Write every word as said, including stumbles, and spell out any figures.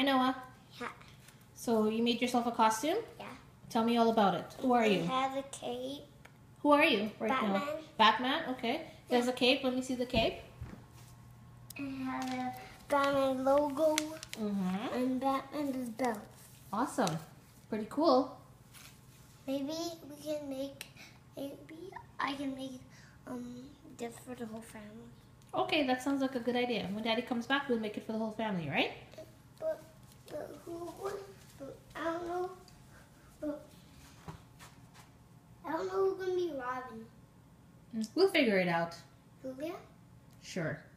Noah. Yeah. So you made yourself a costume? Yeah. Tell me all about it. Who are I you? have a cape. Who are you right Batman. now? Batman. Okay. There's a cape. Let me see the cape. I have a Batman logo Mm-hmm. and Batman's belt. Awesome. Pretty cool. Maybe we can make. Maybe I can make um gift for the whole family. Okay, that sounds like a good idea. When Daddy comes back, we'll make it for the whole family, right? But but who would? But I don't know. But I don't know who's gonna be Robin. We'll figure it out. Julia? Sure.